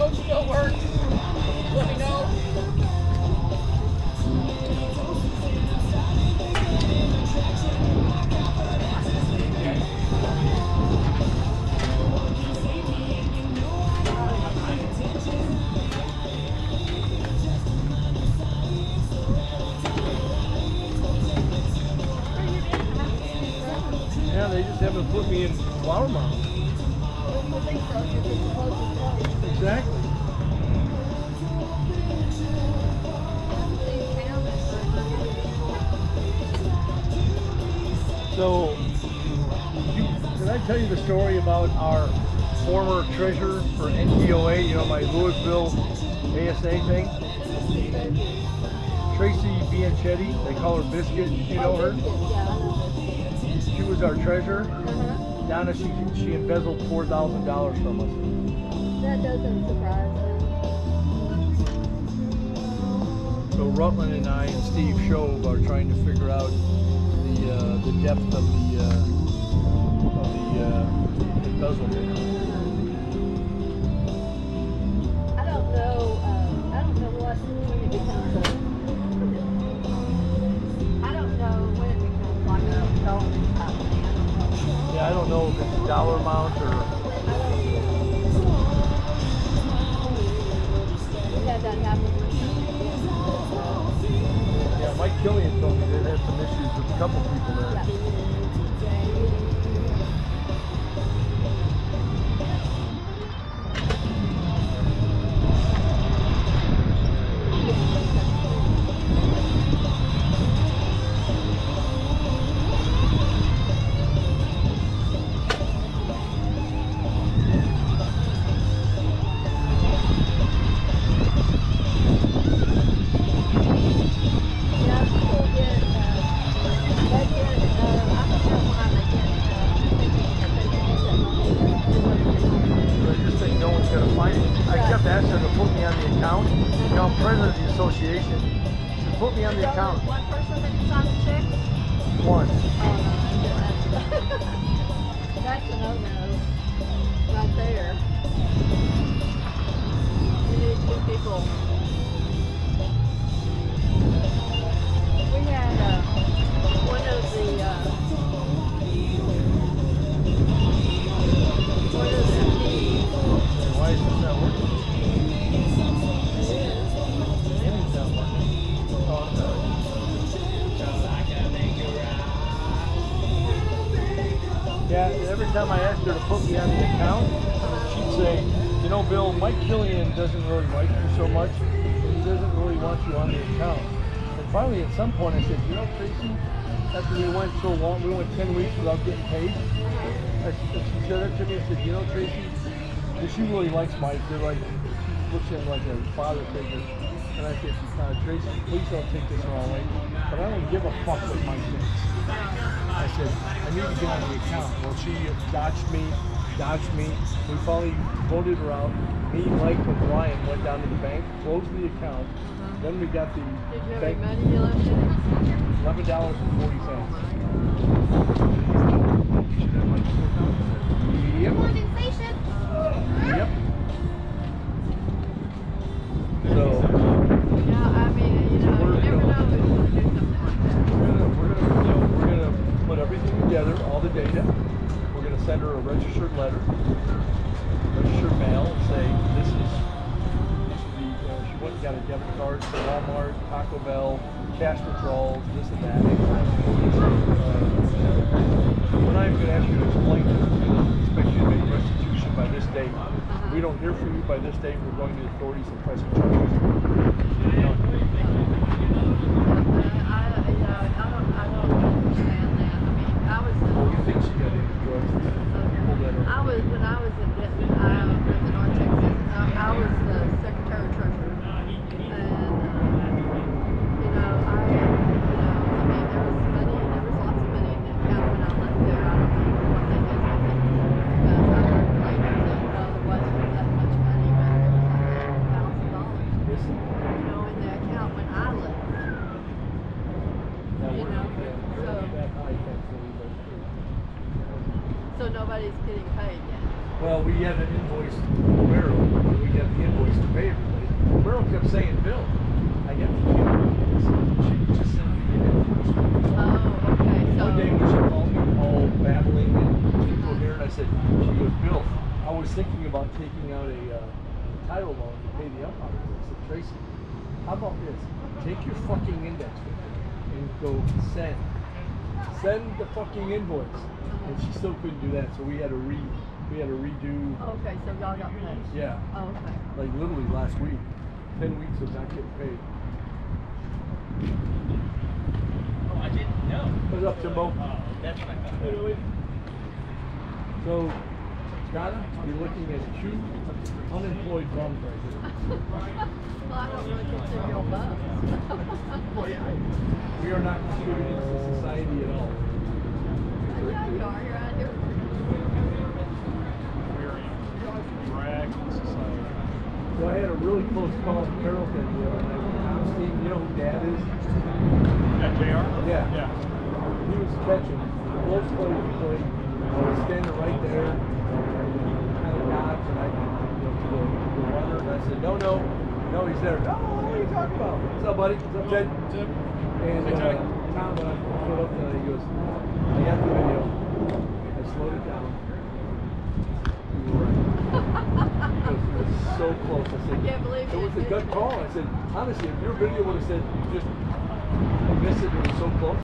code still works, let me know. Yeah, they just haven't put me in Flower Mound. Exactly. So, did I tell you the story about our former treasurer for NTOA, you know, my Louisville ASA thing? Tracy Bianchetti, they call her Biscuit, you know her? She was our treasurer. Donna, she embezzled $4,000 from us. That doesn't surprise me. So Rutland and I and Steve Shove are trying to figure out the depth of the embezzlement. I don't know what when it becomes I don't know when it becomes like a development type thing. I don't know. Yeah, I don't know if it's a dollar amount or. We had that happen. Yeah, Mike Killian told me they had some issues with a couple people there. Every time I asked her to put me on the account, she'd say, you know, Bill, Mike Killian doesn't really like you so much. He doesn't really want you on the account. And finally, at some point, I said, you know, Tracy, after we went so long, we went 10 weeks without getting paid. She said that to me. I said, you know, Tracy, she really likes Mike. They're like, she looks at him like a father figure. And I said, Tracy, please don't take this the wrong way, but I don't give a fuck what Mike thinks. I said, I need to get on the account. Well, she dodged me. We finally voted her out. Me, Mike, and Ryan went down to the bank, closed the account. Then we got the bank. Money you left in it? $11.40. Yep. Yep. So. Yeah, I mean, you know, you never know who's going to do something like that. We're gonna put everything together, all the data. We're gonna send her a registered letter, registered mail, and say this is the. She went and got a debit card for Walmart, Taco Bell, cash withdrawals, this and that. We're not even gonna ask you to explain this. We're gonna expect you to make restitution by this date. If we don't hear from you by this date, we're going to the authorities and pressing charges. I don't understand that. I mean, I was. You think she got into drugs? When I was in North Texas, I was the secretary of treasury, and I mean, there was lots of money in the account when I left there. I don't know what they did with it, because I heard later that there wasn't that much money, but there was like $1,000, in the account when I left. So nobody's getting paid yet. Well, we have an invoice from Romero. We got the invoice title loan to pay the umpires. I said, Tracy, how about this? Take your fucking index with you and go send. Send the fucking invoice. And she still couldn't do that, so we had to redo. Okay, so y'all got paid. Yeah. Oh, okay. Like literally last week. 10 weeks of not getting paid. Oh, I didn't know. What's up, Jimbo? That's what I thought. So, Scott, you're looking at 2 unemployed bums right here. Well, I don't really consider y'all bums. We are not contributing to society at all. Yeah, you are. You're out here. We're a drag on society. So I had a really close call with Carrollton the other night. Tom Steve, you know who Dad is? At JR? Yeah. Yeah. He was catching. The close play was playing. I was standing right there. Kind of nods and I, to the runner, and I said, no, he's there. No, what are you talking about? What's up, buddy? What's up, Ted? Tip. And Hey, Ted. Tom, when I showed up tonight, he goes, I got the video. I slowed it down. You were right. He goes, it was so close. I said, I can't believe it was a you gut did call. I said, honestly, if your video would have said you just missed it, it was so close,